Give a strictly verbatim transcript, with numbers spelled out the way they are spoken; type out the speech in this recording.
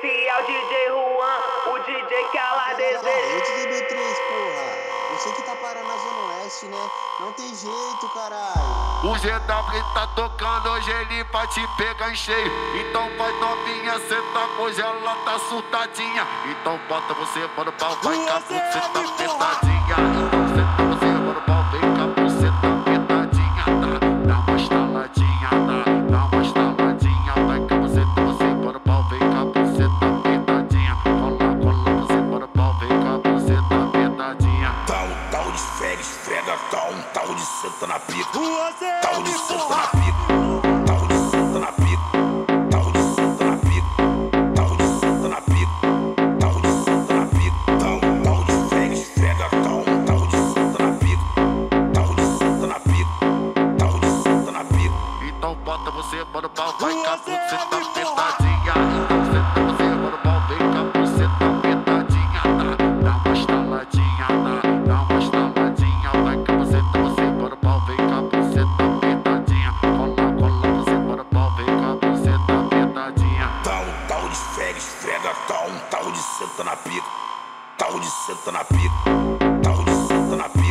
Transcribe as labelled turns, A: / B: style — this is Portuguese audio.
A: Esse é o D J Juan, o D J que ela deseja.
B: Caralho, D B três, porra. Você que tá parando na Zona Oeste, né? Não tem jeito, caralho.
C: O G W tá tocando, hoje ele vai te pegar em cheio. Então vai novinha, senta, hoje ela tá surtadinha. Então bota você para o pau, vai cá, você tá apertadinha. Então senta você para o pau, vem cá, você tá apertadinha. Dá, dá uma estaladinha, dá, dá uma estaladinha. Vai cá, você tá você para o pau, vem cá, você tá apertadinha. Cola, cola, você para o pau, vem cá, você tá apertadinha.
D: Tá um tal de esfrega, esfrega, tá um tal de senta na pica. Tal de senta na pica. Tal de senta na pica. Tal de senta na pica. Tal de senta na pica. Tal de senta na pica. Tal, tal de esfrega, esfrega, tal um tal de senta na pica. Tal de senta na pica. Tal de senta na pica.
C: Então bota você para o pau, vai cá, você tá apertadinha. Então senta você para o pau, vem cá, você tá apertadinha. Dá, dá uma estaladinha, dá, dá uma estaladinha. Vai cá, você tá você para o pau, vem cá, você tá apertadinha. Cola, cola, você para o pau, vem cá, você tá apertadinha.
D: Tá um tal de esfrega, esfrega, tá um tal de senta na pica. Tal de senta na pica. Tal de senta na pica.